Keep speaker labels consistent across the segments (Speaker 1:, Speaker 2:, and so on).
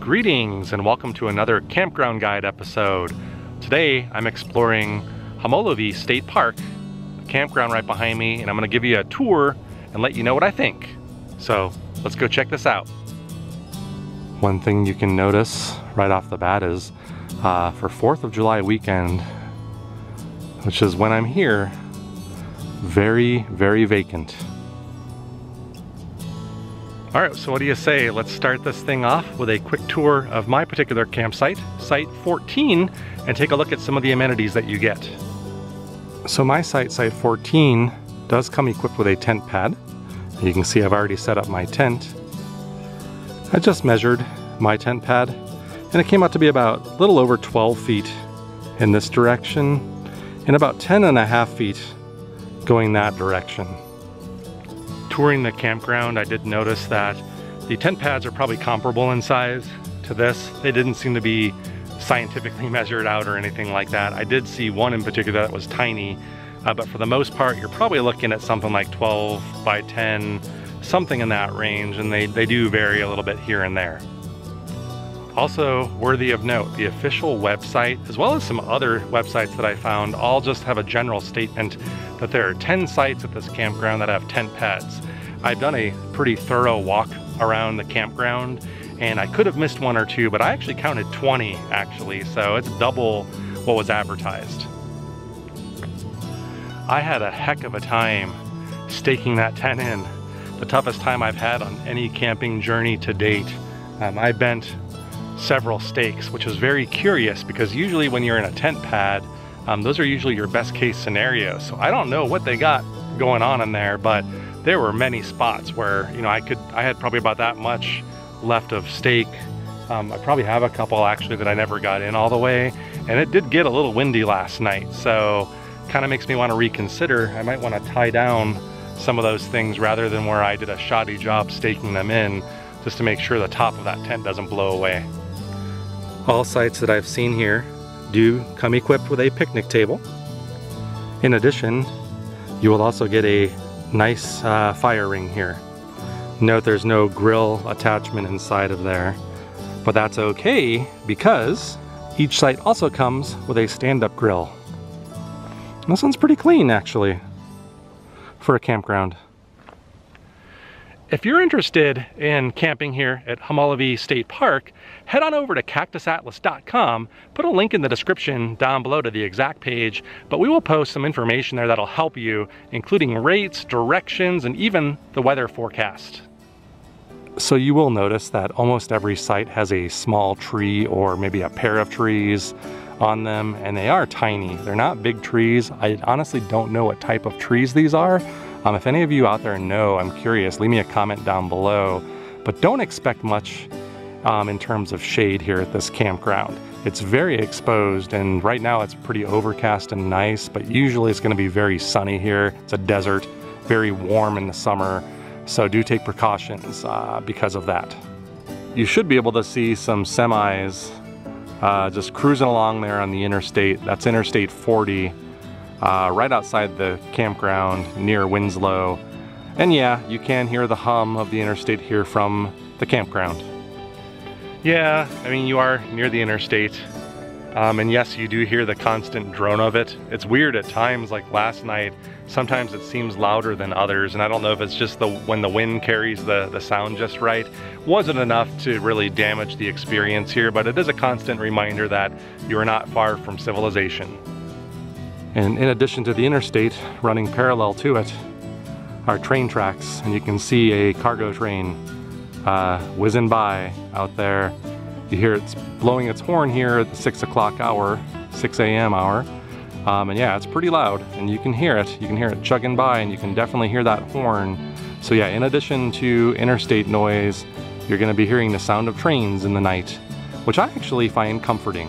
Speaker 1: Greetings and welcome to another Campground Guide episode. Today I'm exploring Homolovi State Park, the campground right behind me, and I'm going to give you a tour and let you know what I think. So let's go check this out. One thing you can notice right off the bat is for 4th of July weekend, which is when I'm here, very, very vacant. All right, so what do you say? Let's start this thing off with a quick tour of my particular campsite, Site 14, and take a look at some of the amenities that you get. So my site, Site 14, does come equipped with a tent pad. You can see I've already set up my tent. I just measured my tent pad, and it came out to be about a little over 12 feet in this direction, and about 10.5 feet going that direction. Touring the campground, I did notice that the tent pads are probably comparable in size to this. They didn't seem to be scientifically measured out or anything like that. I did see one in particular that was tiny, but for the most part, you're probably looking at something like 12 by 10, something in that range, and they do vary a little bit here and there. Also worthy of note, the official website, as well as some other websites that I found, all just have a general statement that there are 10 sites at this campground that have tent pads. I've done a pretty thorough walk around the campground, and I could have missed one or two, but I actually counted 20 actually, so it's double what was advertised. I had a heck of a time staking that tent in. The toughest time I've had on any camping journey to date. I bent several stakes, which was very curious because usually when you're in a tent pad, those are usually your best case scenarios. So I don't know what they got going on in there, but there were many spots where, you know, I had probably about that much left of stake. I probably have a couple actually that I never got in all the way, and it did get a little windy last night, so kind of makes me want to reconsider. I might want to tie down some of those things rather than where I did a shoddy job staking them in, just to make sure the top of that tent doesn't blow away. All sites that I've seen here do come equipped with a picnic table. In addition, you will also get a nice fire ring here. Note there's no grill attachment inside of there, but that's okay because each site also comes with a stand-up grill. And this one's pretty clean actually for a campground. If you're interested in camping here at Homolovi State Park, head on over to cactusatlas.com, put a link in the description down below to the exact page, but we will post some information there that'll help you, including rates, directions, and even the weather forecast. So you will notice that almost every site has a small tree or maybe a pair of trees on them, and they are tiny. They're not big trees. I honestly don't know what type of trees these are. If any of you out there know, I'm curious, leave me a comment down below. But don't expect much in terms of shade here at this campground. It's very exposed, and right now it's pretty overcast and nice, but usually it's going to be very sunny here. It's a desert, very warm in the summer, so do take precautions because of that. You should be able to see some semis just cruising along there on the interstate. That's Interstate 40. Right outside the campground near Winslow. And yeah, you can hear the hum of the interstate here from the campground. Yeah, I mean, you are near the interstate. And yes, you do hear the constant drone of it. It's weird at times, like last night, sometimes it seems louder than others, and I don't know if it's just when the wind carries the sound just right. Wasn't enough to really damage the experience here, but it is a constant reminder that you are not far from civilization. And in addition to the interstate, running parallel to it are train tracks, and you can see a cargo train whizzing by out there. You hear it's blowing its horn here at the 6 o'clock hour, 6 a.m. hour. And yeah, it's pretty loud, and you can hear it. You can hear it chugging by, and you can definitely hear that horn. So yeah, in addition to interstate noise, you're gonna be hearing the sound of trains in the night, which I actually find comforting.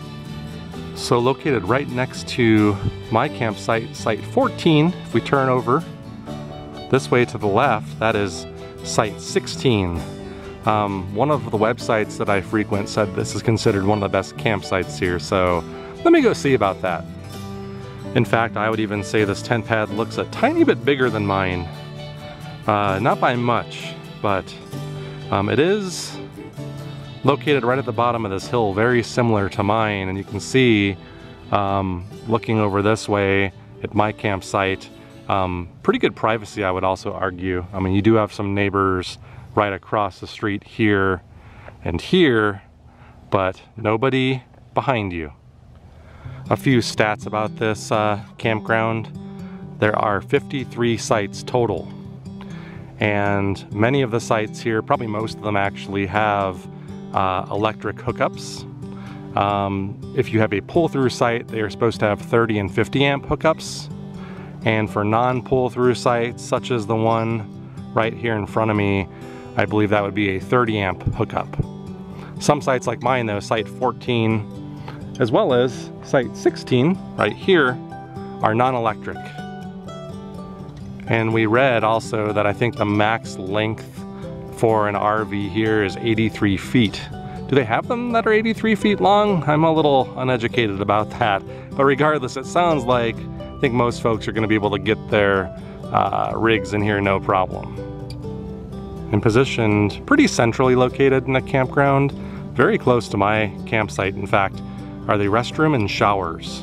Speaker 1: So located right next to my campsite, Site 14, if we turn over this way to the left, that is Site 16. One of the websites that I frequent said this is considered one of the best campsites here, so let me go see about that. In fact, I would even say this tent pad looks a tiny bit bigger than mine. Not by much, but it is located right at the bottom of this hill, very similar to mine. And you can see, looking over this way at my campsite, pretty good privacy, I would also argue. I mean, you do have some neighbors right across the street here and here, but nobody behind you. A few stats about this campground. There are 53 sites total, and many of the sites here, probably most of them actually, have electric hookups. If you have a pull-through site, they are supposed to have 30 and 50 amp hookups, and for non-pull-through sites such as the one right here in front of me, I believe that would be a 30 amp hookup. Some sites like mine though, site 14 as well as site 16 right here, are non-electric. And we read also that I think the max length for an RV here is 83 feet. Do they have them that are 83 feet long? I'm a little uneducated about that. But regardless, it sounds like I think most folks are going to be able to get their rigs in here no problem. And positioned pretty centrally located in a campground, very close to my campsite, in fact, are the restroom and showers.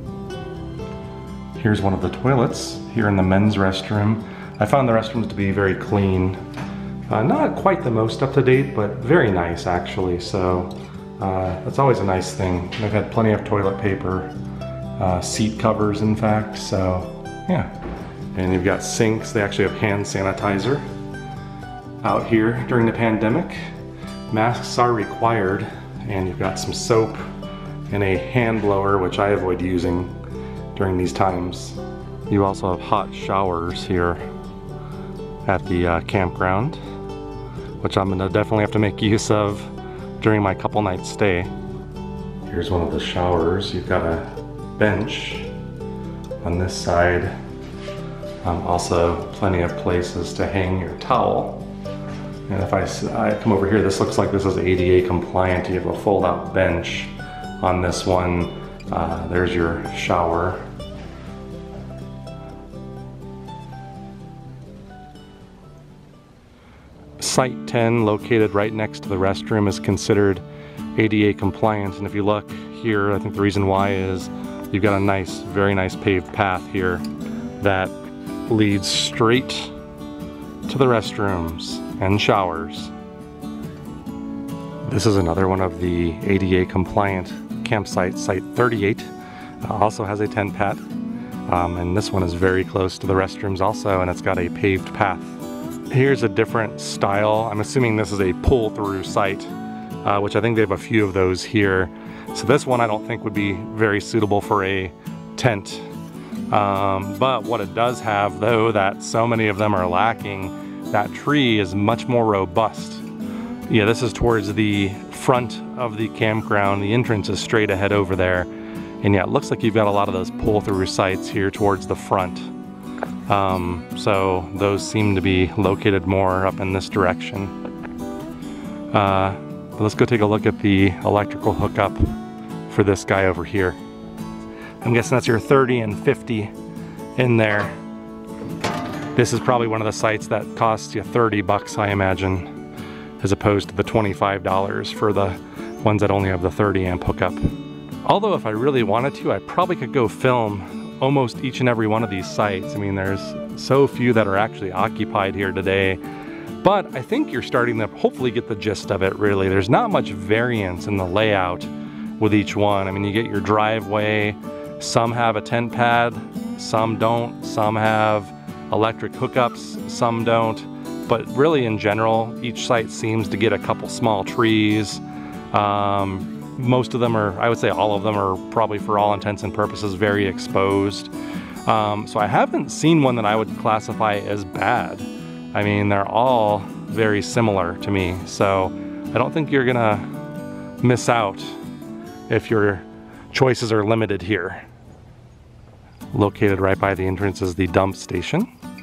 Speaker 1: Here's one of the toilets here in the men's restroom. I found the restrooms to be very clean. Not quite the most up-to-date, but very nice actually, so that's always a nice thing. I've had plenty of toilet paper, seat covers in fact, so yeah. And you've got sinks, they actually have hand sanitizer out here during the pandemic. Masks are required, and you've got some soap and a hand blower, which I avoid using during these times. You also have hot showers here at the campground, which I'm gonna definitely have to make use of during my couple night stay. Here's one of the showers. You've got a bench on this side. Also plenty of places to hang your towel. And if I come over here, this looks like this is ADA compliant. You have a fold out bench on this one. There's your shower. Site 10, located right next to the restroom, is considered ADA compliant. And if you look here, I think the reason why is you've got a nice, very nice paved path here that leads straight to the restrooms and showers. This is another one of the ADA compliant campsites, site 38. Also has a tent pad. And this one is very close to the restrooms also, and it's got a paved path. Here's a different style. I'm assuming this is a pull-through site, which I think they have a few of those here. So this one I don't think would be very suitable for a tent. But what it does have, though, that so many of them are lacking, that tree is much more robust. Yeah, this is towards the front of the campground. The entrance is straight ahead over there. And yeah, it looks like you've got a lot of those pull-through sites here towards the front. So those seem to be located more up in this direction. Let's go take a look at the electrical hookup for this guy over here. I'm guessing that's your 30 and 50 in there. This is probably one of the sites that costs you 30 bucks, I imagine, as opposed to the $25 for the ones that only have the 30 amp hookup. Although if I really wanted to, I probably could go film almost each and every one of these sites. I mean, there's so few that are actually occupied here today, but I think you're starting to hopefully get the gist of it, really. There's not much variance in the layout with each one. I mean, you get your driveway, some have a tent pad, some don't, some have electric hookups, some don't, but really in general, each site seems to get a couple small trees. Most of them are, I would say all of them are probably for all intents and purposes very exposed. So I haven't seen one that I would classify as bad. I mean, they're all very similar to me. So I don't think you're gonna miss out if your choices are limited here. Located right by the entrance is the dump station.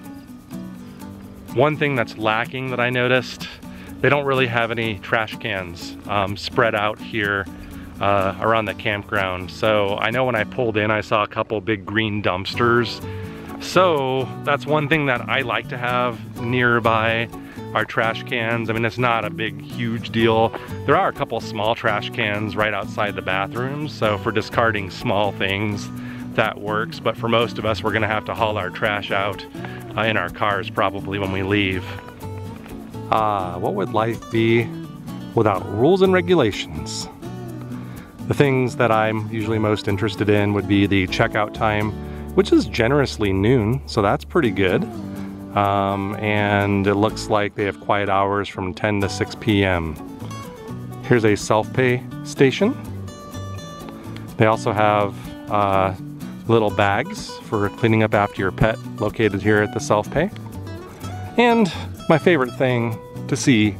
Speaker 1: One thing that's lacking that I noticed, they don't really have any trash cans spread out here around the campground. So I know when I pulled in, I saw a couple big green dumpsters. So that's one thing that I like to have nearby. our trash cans. I mean, it's not a big, huge deal. There are a couple small trash cans right outside the bathrooms, so for discarding small things, that works. But for most of us, we're gonna have to haul our trash out in our cars probably when we leave. What would life be without rules and regulations? The things that I'm usually most interested in would be the checkout time, which is generously noon, so that's pretty good. And it looks like they have quiet hours from 10 to 6 p.m. Here's a self-pay station. They also have little bags for cleaning up after your pet located here at the self-pay. And my favorite thing to see,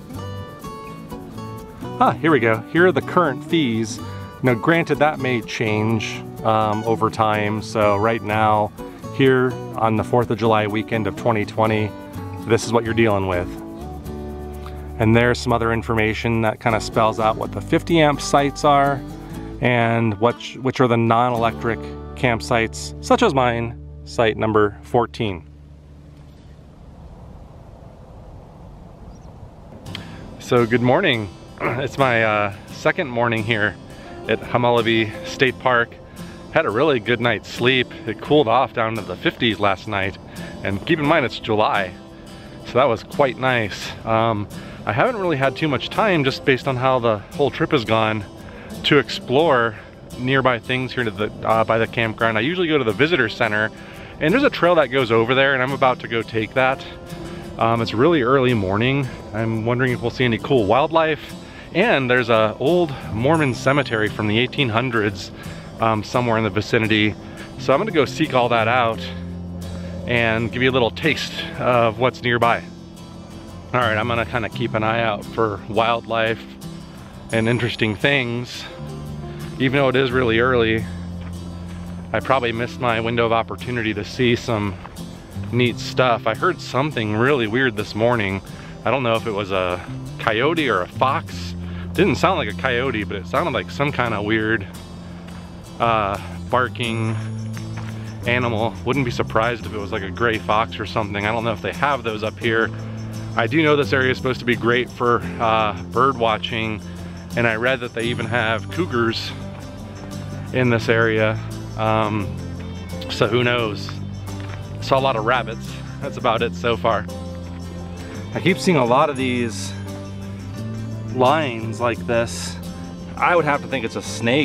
Speaker 1: here we go. Here are the current fees. Now granted, that may change over time, so right now here on the 4th of July weekend of 2020, this is what you're dealing with. And there's some other information that kind of spells out what the 50 amp sites are and which are the non-electric campsites, such as mine, site number 14. So good morning. It's my second morning here at Homolovi State Park. Had a really good night's sleep. It cooled off down to the 50s last night, and keep in mind it's July, so that was quite nice. I haven't really had too much time, just based on how the whole trip has gone, to explore nearby things here to the by the campground. I usually go to the visitor center, and there's a trail that goes over there, and I'm about to go take that. It's really early morning. I'm wondering if we'll see any cool wildlife, and there's a old Mormon cemetery from the 1800s somewhere in the vicinity. So I'm gonna go seek all that out and give you a little taste of what's nearby. All right, I'm gonna kind of keep an eye out for wildlife and interesting things. Even though it is really early, I probably missed my window of opportunity to see some neat stuff. I heard something really weird this morning. I don't know if it was a coyote or a fox. Didn't sound like a coyote, but it sounded like some kind of weird barking animal. Wouldn't be surprised if it was like a gray fox or something. I don't know if they have those up here. I do know this area is supposed to be great for bird watching, and I read that they even have cougars in this area. So who knows? Saw a lot of rabbits. That's about it so far. I keep seeing a lot of these lines like this. I would have to think it's a snake.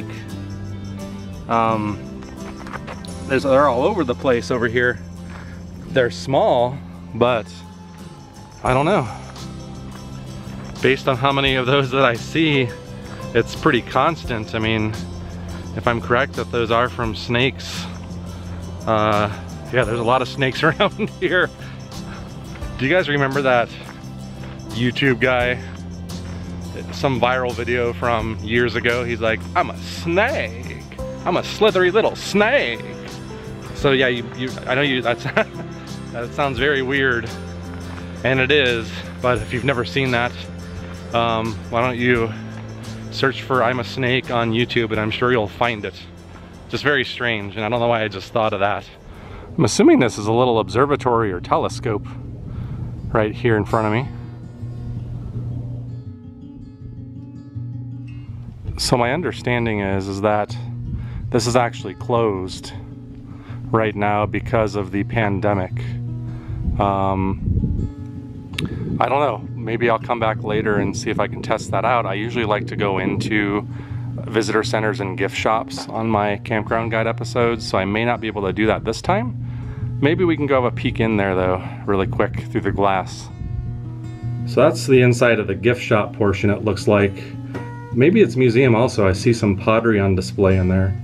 Speaker 1: They're all over the place over here. They're small, but I don't know. Based on how many of those that I see, it's pretty constant. I mean, if I'm correct that those are from snakes, yeah, there's a lot of snakes around here. Do you guys remember that YouTube guy? Some viral video from years ago. He's like, I'm a snake. I'm a slithery little snake. So yeah, I know that sounds very weird, and it is, but if you've never seen that, why don't you search for I'm a snake on YouTube, and I'm sure you'll find it. Just very strange, and I don't know why I just thought of that. I'm assuming this is a little observatory or telescope right here in front of me. So my understanding is that this is actually closed right now because of the pandemic. I don't know, maybe I'll come back later and see if I can test that out. I usually like to go into visitor centers and gift shops on my campground guide episodes, so I may not be able to do that this time. Maybe we can go have a peek in there though, really quick through the glass. So that's the inside of the gift shop portion, it looks like. Maybe it's museum also. I see some pottery on display in there.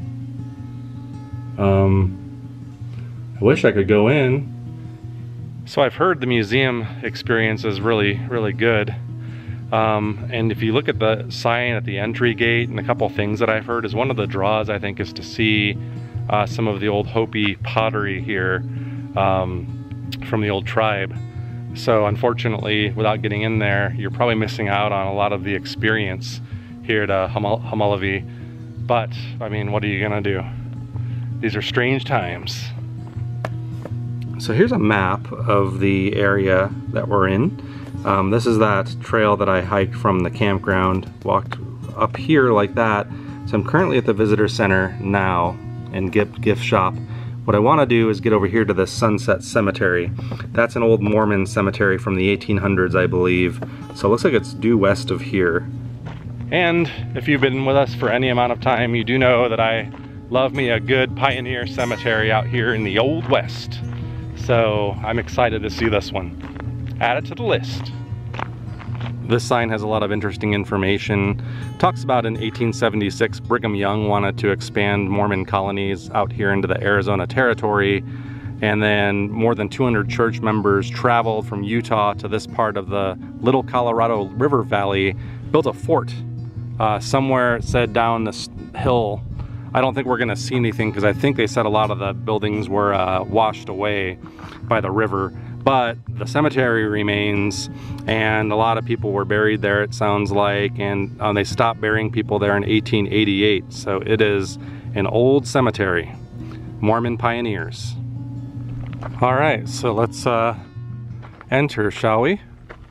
Speaker 1: I wish I could go in. So I've heard the museum experience is really, really good. And if you look at the sign at the entry gate and a couple things that I've heard, is one of the draws I think is to see some of the old Hopi pottery here from the old tribe. So unfortunately, without getting in there, you're probably missing out on a lot of the experience here at Homolovi. But I mean, what are you gonna do? These are strange times. So here's a map of the area that we're in. This is that trail that I hiked from the campground, walked up here like that. So I'm currently at the visitor center now and gift shop. What I want to do is get over here to the Sunset Cemetery. That's an old Mormon cemetery from the 1800s, I believe. So it looks like it's due west of here. And if you've been with us for any amount of time, you do know that I love me a good pioneer cemetery out here in the Old West. So I'm excited to see this one. Add it to the list. This sign has a lot of interesting information. Talks about in 1876, Brigham Young wanted to expand Mormon colonies out here into the Arizona territory. And then more than 200 church members traveled from Utah to this part of the Little Colorado River Valley, built a fort somewhere, it said, down this hill. I don't think we're gonna see anything because I think they said a lot of the buildings were washed away by the river. But the cemetery remains, and a lot of people were buried there, it sounds like, and they stopped burying people there in 1888. So it is an old cemetery. Mormon pioneers. All right, so let's enter, shall we?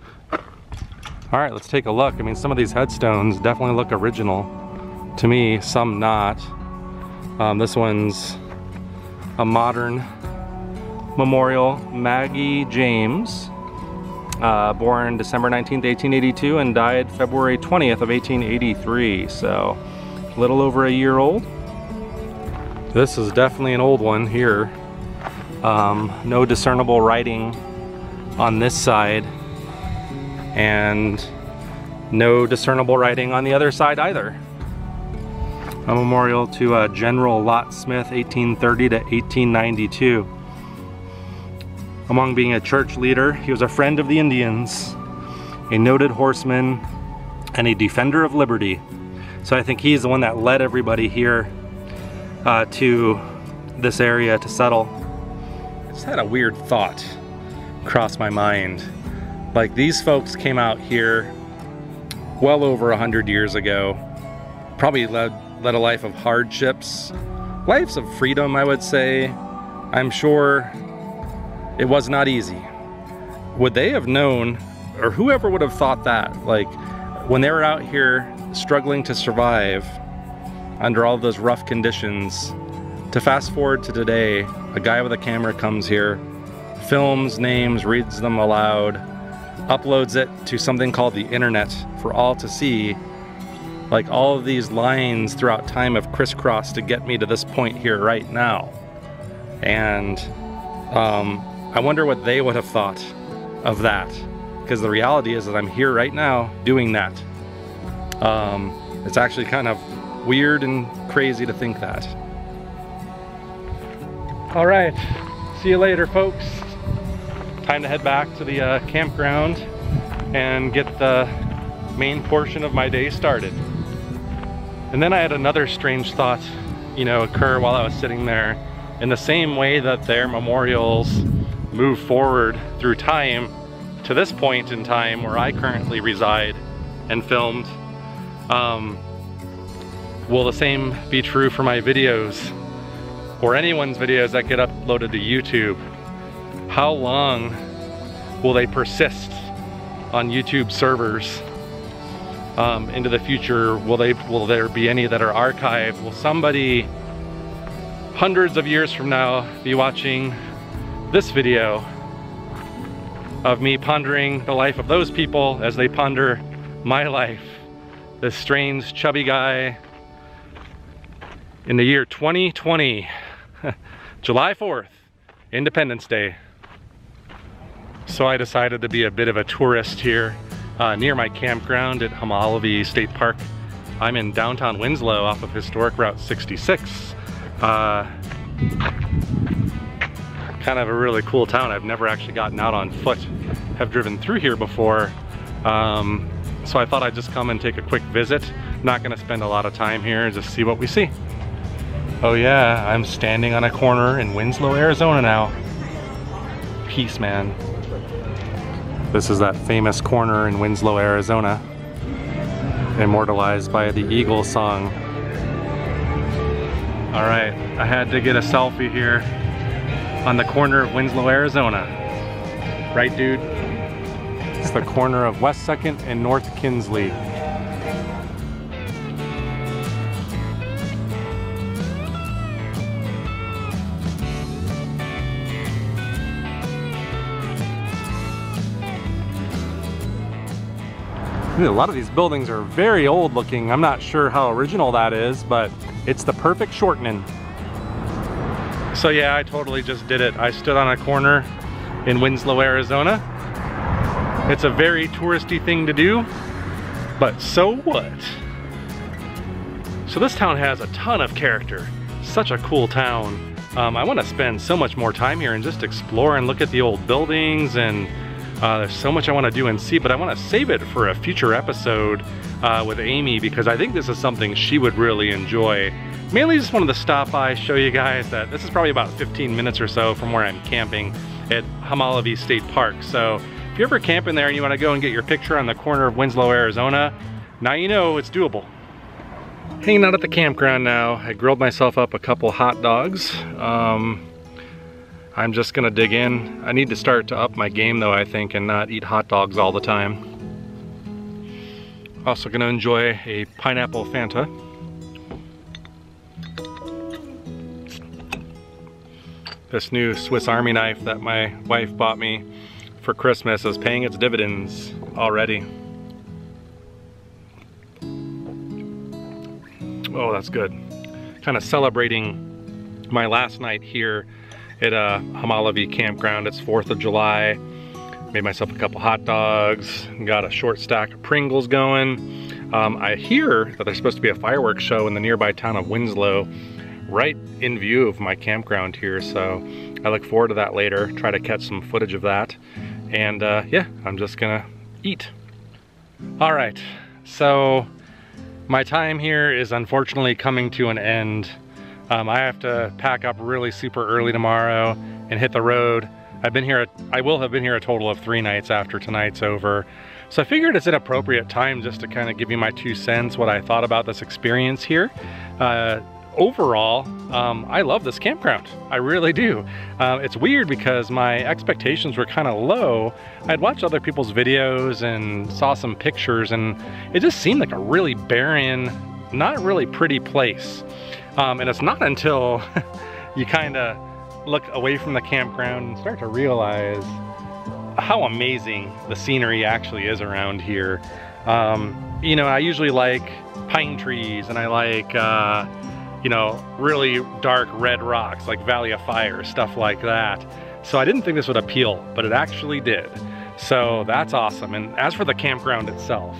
Speaker 1: All right, let's take a look. I mean, some of these headstones definitely look original to me, some not. This one's a modern memorial. Maggie James, born December 19th, 1882 and died February 20th of 1883. So a little over a year old. This is definitely an old one here. No discernible writing on this side, and no discernible writing on the other side either. A memorial to General Lot Smith, 1830 to 1892. Among being a church leader, he was a friend of the Indians, a noted horseman, and a defender of liberty. So I think he's the one that led everybody here to this area to settle. I just had a weird thought cross my mind. Like, these folks came out here well over 100 years ago, probably led a life of hardships, lives of freedom, I would say. I'm sure it was not easy. Would they have known, or whoever would have thought that, like, when they were out here struggling to survive under all those rough conditions, to fast forward to today, a guy with a camera comes here, films names, reads them aloud, uploads it to something called the internet for all to see. Like, all of these lines throughout time have crisscrossed to get me to this point here right now. And I wonder what they would have thought of that. Because the reality is that I'm here right now doing that. It's actually kind of weird and crazy to think that. All right, see you later, folks. Time to head back to the campground and get the main portion of my day started. And then I had another strange thought, occur while I was sitting there. In the same way that their memorials move forward through time to this point in time where I currently reside and filmed, will the same be true for my videos or anyone's videos that get uploaded to YouTube? How long will they persist on YouTube servers into the future? Will there be any that are archived? Will somebody hundreds of years from now be watching this video of me pondering the life of those people as they ponder my life? This strange chubby guy in the year 2020, July 4th, Independence Day. So I decided to be a bit of a tourist here near my campground at Homolovi State Park. I'm in downtown Winslow off of historic Route 66. Kind of a really cool town. I've never actually gotten out on foot, have driven through here before. So I thought I'd just come and take a quick visit. Not gonna spend a lot of time here, just see what we see. Oh yeah, I'm standing on a corner in Winslow, Arizona now. Peace, man. This is that famous corner in Winslow, Arizona, immortalized by the Eagles song. All right, I had to get a selfie here on the corner of Winslow, Arizona. Right, dude? It's the corner of West 2nd and North Kinsley. A lot of these buildings are very old looking. I'm not sure how original that is, but it's the perfect shortening. So yeah, I totally just did it. I stood on a corner in Winslow, Arizona. It's a very touristy thing to do, but so what? So this town has a ton of character. Such a cool town. I want to spend so much more time here and just explore and look at the old buildings, and there's so much I want to do and see, but I want to save it for a future episode with Amy, because I think this is something she would really enjoy. Mainly just wanted to stop by, show you guys that this is probably about 15 minutes or so from where I'm camping at Homolovi State Park. So if you're ever camping there and you want to go and get your picture on the corner of Winslow, Arizona, now you know it's doable. Hanging out at the campground now. I grilled myself up a couple hot dogs. I'm just gonna dig in. I need to start to up my game though, I think, and not eat hot dogs all the time. Also gonna enjoy a pineapple Fanta. This new Swiss Army knife that my wife bought me for Christmas is paying its dividends already. Oh, that's good. Kind of celebrating my last night here at Homolovi Campground. It's 4th of July. Made myself a couple hot dogs, got a short stack of Pringles going. I hear that there's supposed to be a fireworks show in the nearby town of Winslow, right in view of my campground here, so I look forward to that later, try to catch some footage of that. And yeah, I'm just gonna eat. All right, so my time here is unfortunately coming to an end. I have to pack up really super early tomorrow and hit the road. I will have been here a total of 3 nights after tonight's over. So I figured it's an appropriate time just to kind of give you my 2 cents, what I thought about this experience here. Overall, I love this campground. I really do. It's weird because my expectations were kind of low. I'd watched other people's videos and saw some pictures, and it just seemed like a really barren, not really pretty place. And it's not until you kind of look away from the campground and start to realize how amazing the scenery actually is around here. You know, I usually like pine trees, and I like, you know, really dark red rocks like Valley of Fire, stuff like that. So I didn't think this would appeal, but it actually did. So that's awesome. And as for the campground itself,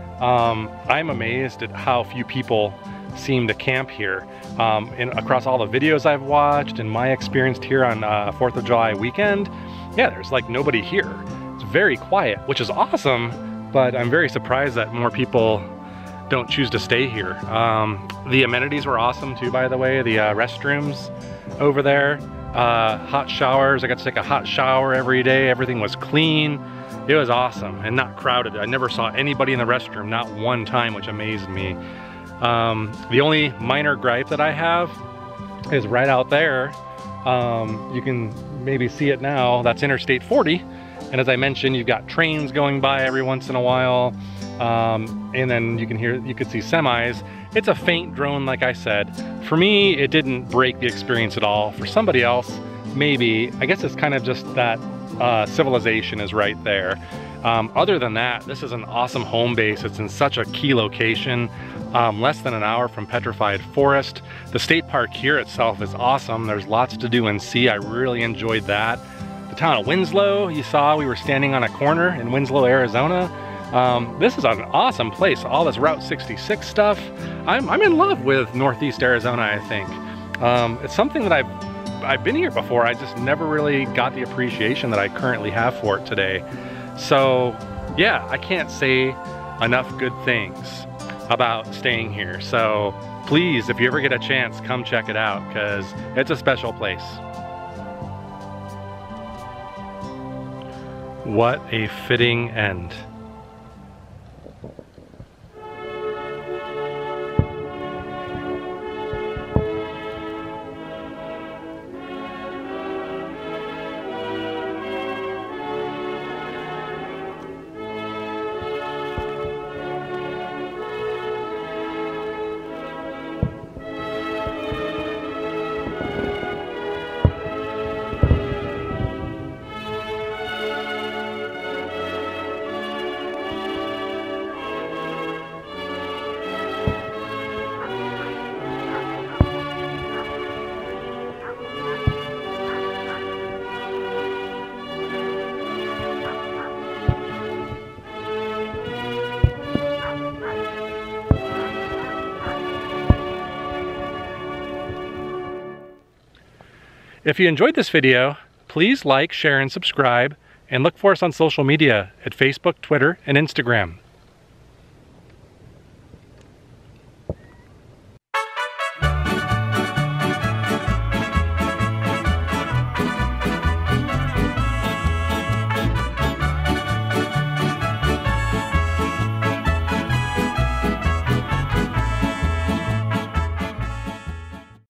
Speaker 1: I'm amazed at how few people seem to camp here. Across all the videos I've watched and my experience here on 4th of July weekend, yeah, there's like nobody here. It's very quiet, which is awesome, but I'm very surprised that more people don't choose to stay here. The amenities were awesome too, by the way. The restrooms over there, hot showers. I got to take a hot shower every day. Everything was clean. It was awesome and not crowded. I never saw anybody in the restroom, not one time, which amazed me. The only minor gripe that I have is right out there. You can maybe see it now. That's Interstate 40. And as I mentioned, you've got trains going by every once in a while. And then you could see semis. It's a faint drone, like I said. For me, it didn't break the experience at all. For somebody else, maybe. I guess it's kind of just that civilization is right there. Other than that, this is an awesome home base. It's in such a key location, less than an hour from Petrified Forest. The state park here itself is awesome. There's lots to do and see. I really enjoyed that. The town of Winslow, you saw we were standing on a corner in Winslow, Arizona. This is an awesome place. All this Route 66 stuff. I'm in love with Northeast Arizona, I think. It's something that I've been here before. I just never really got the appreciation that I currently have for it today. So yeah, I can't say enough good things about staying here. So please, if you ever get a chance, come check it out, because it's a special place. What a fitting end. If you enjoyed this video, please like, share, and subscribe, and look for us on social media at Facebook, Twitter, and Instagram.